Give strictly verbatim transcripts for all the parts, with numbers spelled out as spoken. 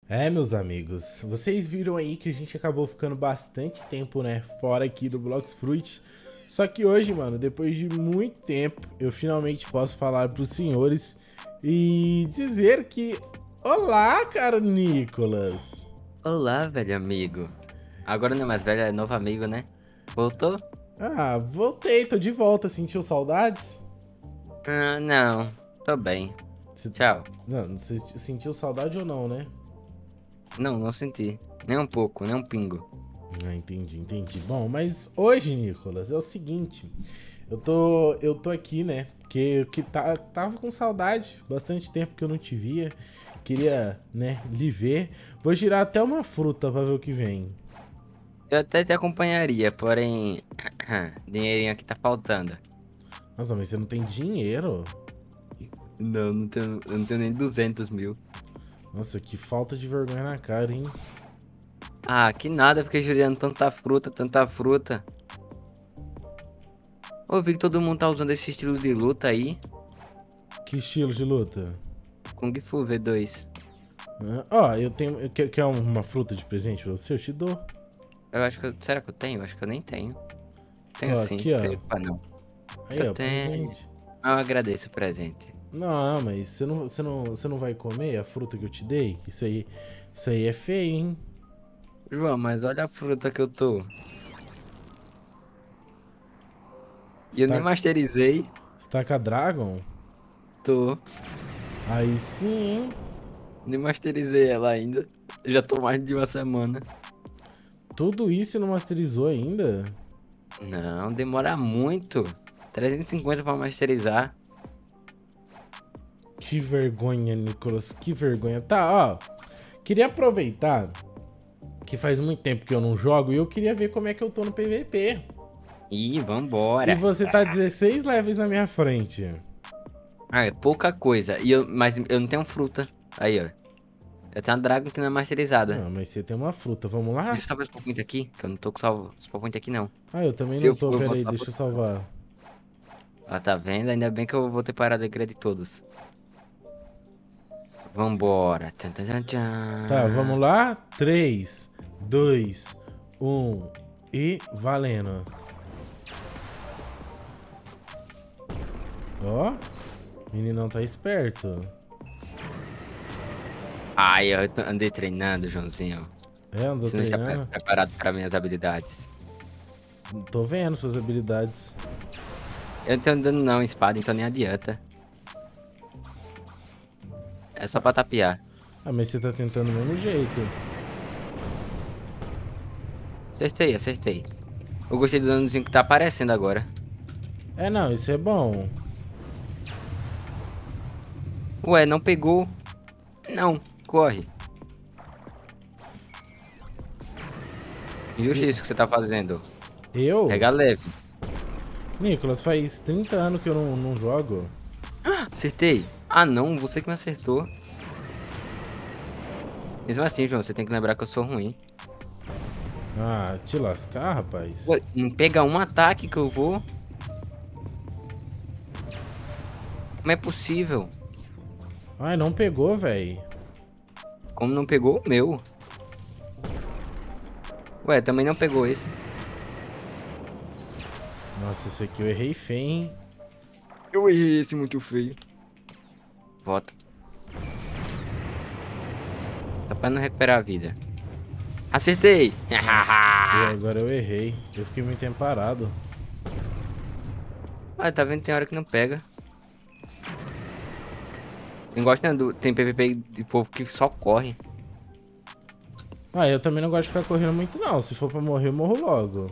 É, meus amigos, vocês viram aí que a gente acabou ficando bastante tempo, né, fora aqui do Blox Fruit. Só que hoje, mano, depois de muito tempo, eu finalmente posso falar pros senhores e dizer que... Olá, caro Nicolas! Olá, velho amigo. Agora não é mais velho, é novo amigo, né? Voltou? Ah, voltei, tô de volta, sentiu saudades? Ah, não. Tô bem. Cê- Tchau. Não, você sentiu saudade ou não, né? Não, não senti. Nem um pouco, nem um pingo. Ah, entendi, entendi. Bom, mas hoje, Nicolas, é o seguinte. Eu tô, eu tô aqui, né? Porque eu que tá, tava com saudade, bastante tempo que eu não te via. Queria, né, lhe ver. Vou girar até uma fruta pra ver o que vem. Eu até te acompanharia, porém... dinheirinho aqui tá faltando. Nossa, mas você não tem dinheiro? Não, não tenho, eu não tenho nem duzentos mil. Nossa, que falta de vergonha na cara, hein? Ah, que nada, fiquei jurando tanta fruta, tanta fruta. Eu vi que todo mundo tá usando esse estilo de luta aí. Que estilo de luta? Kung Fu V dois. Ah, Ó, eu tenho. eu Quer, quer uma fruta de presente pra você? Eu te dou. Eu acho que eu... Será que eu tenho? Eu acho que eu nem tenho. Tenho Ó, sim. aqui, ó. Preocupa não. Aí, Eu ó, tenho. presente. Eu agradeço o presente. Não, mas você não, você, não, você não vai comer a fruta que eu te dei? Isso aí, isso aí é feio, hein? João, mas olha a fruta que eu tô. E eu nem Stack, masterizei. Stacca Dragon? Tô. Aí sim, hein? Nem masterizei ela ainda. Eu já tô mais de uma semana. Tudo isso você não masterizou ainda? Não, demora muito. trezentos e cinquenta pra masterizar. Que vergonha, Nicolas, que vergonha. Tá, ó. Queria aproveitar que faz muito tempo que eu não jogo e eu queria ver como é que eu tô no P V P. Ih, E vambora. você tá dezesseis levels na minha frente. Ah, é pouca coisa. E eu, mas eu não tenho fruta. Aí, ó. Eu tenho uma Dragon que não é masterizada. Não, mas você tem uma fruta, vamos lá? Deixa eu salvar esse PowerPoint aqui, que eu não tô com salvo esse PowerPoint aqui, não. Ah, eu também Se não eu tô, for, eu pera volto aí, lá deixa pro... eu salvar. Ah, tá vendo? Ainda bem que eu vou ter parado a de todos. Vambora. Tchan, tchan, tchan, Tá, tchan. vamos lá? três, dois, um e valendo. Ó, meninão tá esperto. Ai, eu tô- andei treinando, Joãozinho. É, andou Você não está pre- treinando? preparado para minhas habilidades. Tô vendo suas habilidades. Eu não tô andando não, espada, então nem adianta. É só pra tapear. Ah, mas você tá tentando do mesmo jeito. Acertei, acertei. Eu gostei do danozinho que tá aparecendo agora. É, não, isso é bom. Ué, não pegou? Não, corre. Justo isso que você tá fazendo. Eu? Pega leve. Nicolas, faz trinta anos que eu não, não jogo. Acertei. Ah não, você que me acertou. Mesmo assim, João, você tem que lembrar que eu sou ruim. Ah, te lascar, rapaz. Ué, não pega um ataque que eu vou? Como é possível? Ai, não pegou, velho. Como não pegou o meu? Ué, também não pegou esse. Nossa, esse aqui eu errei feio, hein? Eu errei esse muito feio. Volta. Só pra não recuperar a vida. Acertei! E agora eu errei. Eu fiquei muito tempo parado. Ah, tá vendo? Tem hora que não pega. Não gosto não do... Tem P V P de povo que só corre. Ah, eu também não gosto de ficar correndo muito, não. Se for pra morrer, eu morro logo.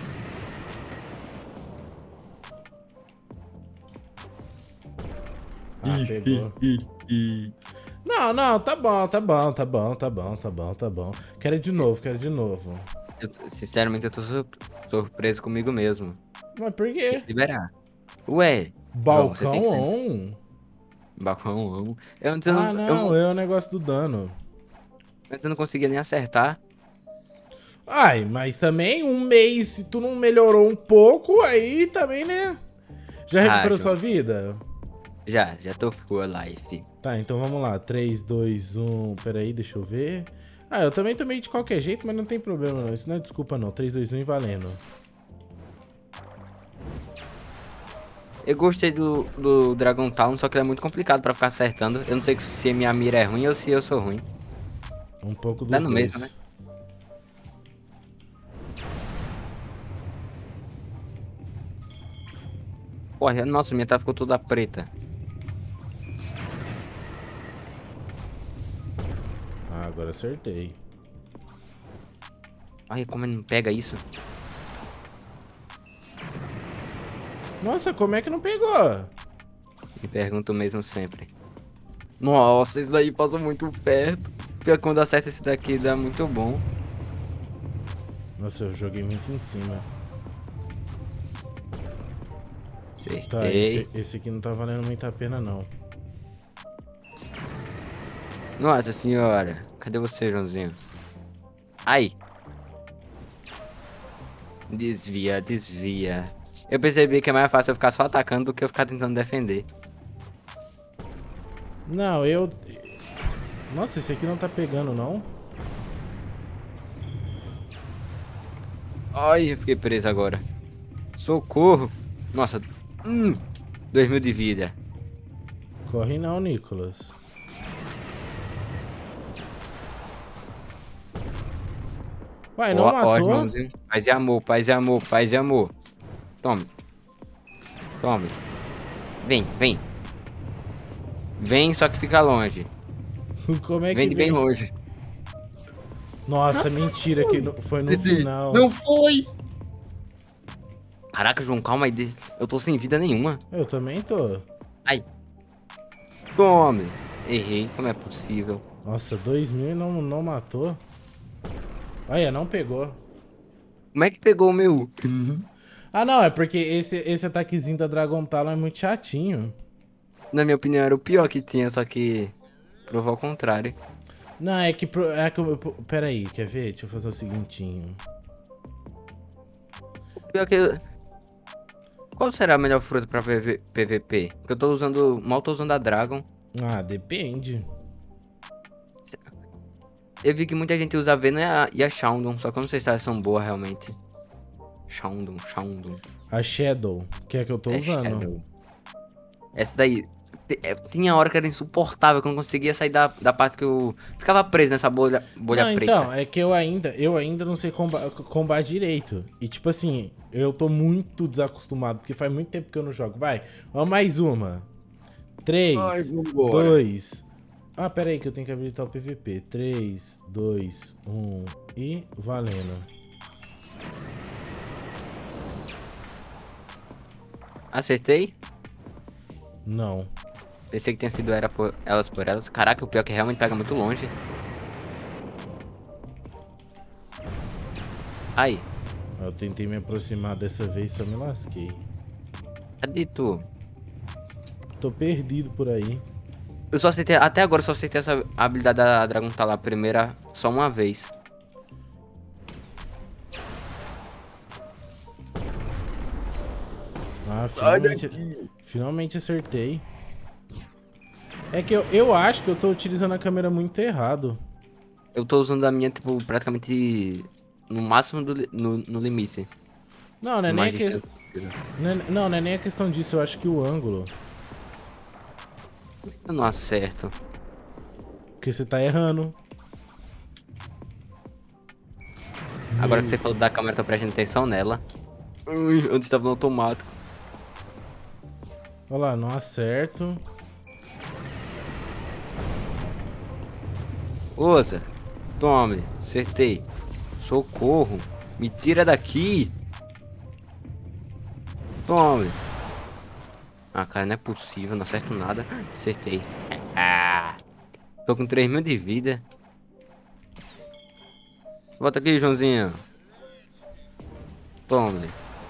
Ah, pegou. Não, não, tá bom, tá bom, tá bom, tá bom, tá bom, tá bom. Quero de novo, quero de novo. Eu, sinceramente, eu tô sur- surpreso comigo mesmo. Mas por Tem quê? que liberar. Ué, João, você Balcão tem que... on? Balcão, amo. Eu antes eu Ah, não, eu, não, não- é o negócio do dano. antes eu não conseguia nem acertar. Ai, mas também um mês, se tu não melhorou um pouco, aí também, né? Já Ah, recuperou João, sua vida? já, já tô full life. Tá, então vamos lá. três, dois, um... Pera aí, deixa eu ver. Ah, eu também tomei de qualquer jeito, mas não tem problema não. Isso não é desculpa não. três, dois, um e valendo. Eu gostei do, do Dragon Town, só que ele é muito complicado pra ficar acertando. Eu não sei se minha mira é ruim ou se eu sou ruim. Um pouco dos Dá no dois. mesmo, né? Porra, nossa, minha tela ficou toda preta. Ah, agora acertei. Ai, como ele não pega isso? Nossa, como é que não pegou? Me pergunto mesmo sempre. Nossa, esse daí passa muito perto. Pior que quando acerta esse daqui dá muito bom. Nossa, eu joguei muito em cima. Acertei. Tá, esse, esse aqui não tá valendo muito a pena, não. Nossa senhora. Cadê você, Joãozinho? Ai. Desvia, desvia. Eu percebi que é mais fácil eu ficar só atacando do que eu ficar tentando defender. Não, eu... Nossa, esse aqui não tá pegando, não? Ai, eu fiquei preso agora. Socorro. Nossa. Hum, dois mil de vida. Corre não, Nicolas. Uai, não Ó, matou? ó, Joãozinho. Paz e amor, paz e amor, paz e amor. Tome. Tome. Vem, vem. Vem, só que fica longe. Como é que Vem de bem longe. Nossa, mentira, que no- foi no final. Não foi! Caraca, João, calma aí. Eu tô sem vida nenhuma. Eu também tô. Ai. Tome. Errei, como é possível? Nossa, dois mil e não, não matou. Olha, não pegou. Como é que pegou o meu? Ah, não, é porque esse, esse ataquezinho da Dragon Talon é muito chatinho. Na minha opinião, era o pior que tinha, só que provou ao contrário. Não, é que... pro- É que eu- pera aí, quer ver? Deixa eu fazer o seguintinho. O pior que... Qual será a melhor fruta pra P V P V P? Porque eu tô usando... Mal tô usando a Dragon. Ah, depende. Eu vi que muita gente usa a Venom e a, e a Shaundon, só que eu não sei se elas são boas realmente. Shaundon, Shaundon. A Shadow, que é a que eu tô É usando. Shadow. Essa daí... te- é, Tinha hora que era insuportável, que eu não conseguia sair da, da parte que eu... Ficava preso nessa bolha, bolha Não, preta. então, é que eu ainda, eu ainda não sei comba combar direito. E tipo assim, eu tô muito desacostumado, porque faz muito tempo que eu não jogo. Vai, vamos mais uma. três, Ai, vambora. dois... Ah, pera aí que eu tenho que habilitar o P V P. três, dois, um e valendo. Acertei? Não. Pensei que tinha sido era por elas por elas. Caraca, o pior é que realmente pega muito longe. Ai, Eu tentei me aproximar dessa vez, só me lasquei. cadê tu? Tô perdido por aí. Eu só acertei, até agora eu só acertei essa habilidade da Dragon tá lá, a primeira, só uma vez. Ah, finalmente, finalmente acertei. É que eu, eu acho que eu tô utilizando a câmera muito errado. Eu tô usando a minha, tipo, praticamente no máximo do, li- no, no limite. Não, não é, nem a Mais de que... cem. não, é- não, não é nem a questão disso, eu acho que o ângulo. Eu não acerto. Porque você tá errando. Agora que você falou da câmera, eu tô prestando atenção nela. Ui, antes tava no automático. Olha lá, não acerto. Ouça, tome, acertei. Socorro, me tira daqui. Tome. Ah, cara, não é possível, não acerto nada. Acertei. Ah, tô com três mil de vida. Volta aqui, Joãozinho. Tome.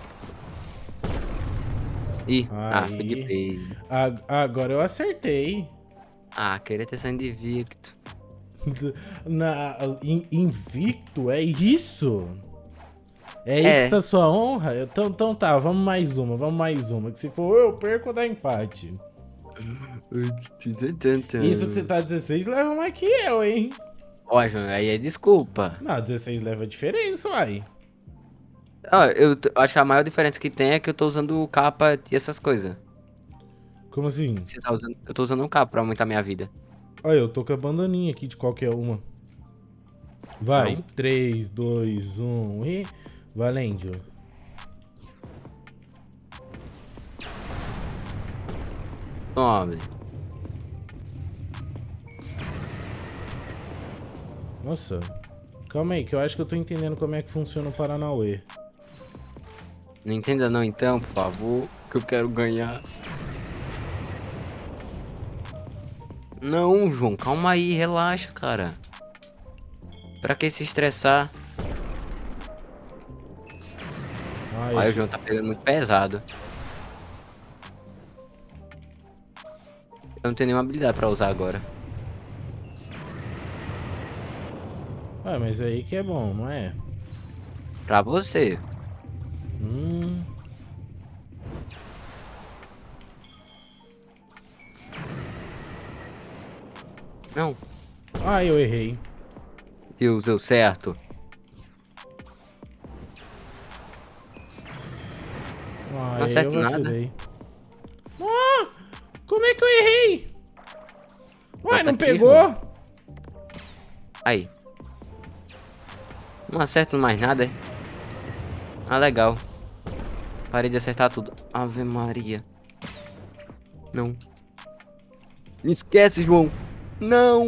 Ih, ah, foi de Aí. base. A- agora eu acertei. Ah, queria ter sido invicto. Na, in- invicto, é isso? É, É. isso da sua honra? Então, então tá, vamos mais uma, vamos mais uma. Que se for eu perco, dá empate. Isso que você tá dezesseis leva mais que eu, hein? Ó, João, aí é desculpa. Não, dezesseis leva diferença, uai. Ó, eu t- acho que a maior diferença que tem é que eu tô usando capa e essas coisas. Como assim? Você tá usando... Eu tô usando um capa pra aumentar minha vida. Olha, eu tô com a bandaninha aqui de qualquer uma. Vai, Não. três, dois, um e... Valendo. Toma. Nossa. Calma aí, que eu acho que eu tô entendendo como é que funciona o Paranauê. Não entenda não então, por favor, que eu quero ganhar. Não, João, calma aí, relaxa, cara. Pra que se estressar? Ah, Olha, o eu... João tá pegando muito pesado. Eu não tenho nenhuma habilidade pra usar agora. Ah, mas aí que é bom, não é? Pra você. Hum... Não. Ah, eu errei. Deus, deu certo. Ah, Não aí acerta eu nada. vacilei. Ah, como é que eu errei? Uai, Mas não aqui, pegou? João. Aí. Não acerto mais nada, é? Ah, legal. Parei de acertar tudo. Ave Maria. Não. Me esquece, João. Não.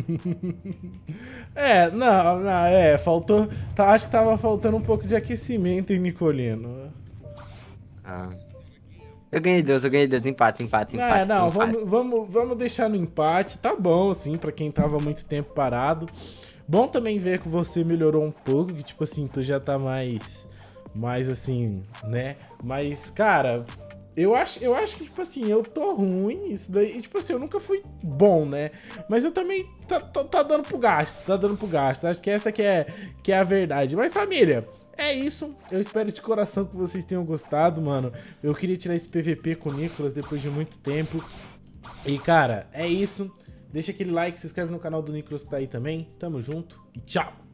É, não, não, é, faltou... Tá, acho que tava faltando um pouco de aquecimento, hein, Nicolino? Ah. Eu ganhei Deus, eu ganhei Deus. Empate, empate, Não, empate. não, empate. vamos, vamos, vamos deixar no empate. Tá bom, assim, pra quem tava muito tempo parado. Bom também ver que você melhorou um pouco, que tipo assim, tu já tá mais... Mais assim, né? Mas, cara... Eu acho, eu acho que, tipo assim, eu tô ruim, isso daí, e, tipo assim, eu nunca fui bom, né? Mas eu também tá, tá, tá dando pro gasto, tá dando pro gasto. Acho que essa que é, que é a verdade. Mas, família, é isso. Eu espero de coração que vocês tenham gostado, mano. Eu queria tirar esse P V P com o Nicolas depois de muito tempo. E, cara, é isso. Deixa aquele like, se inscreve no canal do Nicolas que tá aí também. Tamo junto e tchau!